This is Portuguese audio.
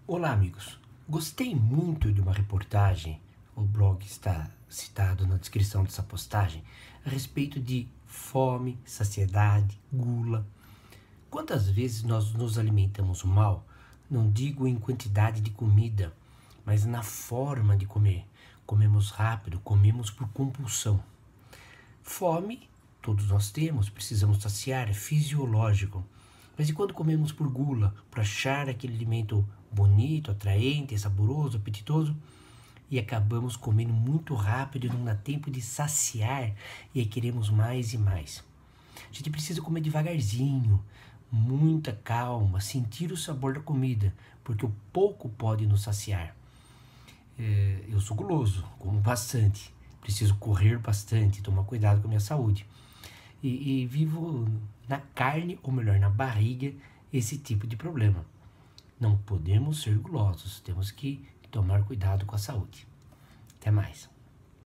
Olá, amigos. Gostei muito de uma reportagem, o blog está citado na descrição dessa postagem, a respeito de fome, saciedade, gula. Quantas vezes nós nos alimentamos mal, não digo em quantidade de comida, mas na forma de comer. Comemos rápido, comemos por compulsão. Fome, todos nós temos, precisamos saciar, é fisiológico. Mas e quando comemos por gula, por achar aquele alimento bonito, atraente, saboroso, apetitoso, e acabamos comendo muito rápido e não dá tempo de saciar, e aí queremos mais e mais. A gente precisa comer devagarzinho, muita calma, sentir o sabor da comida, porque o pouco pode nos saciar. Eu sou guloso, como bastante, preciso correr bastante, tomar cuidado com a minha saúde. E vivo na carne, ou melhor, na barriga, esse tipo de problema. Não podemos ser gulosos, temos que tomar cuidado com a saúde. Até mais.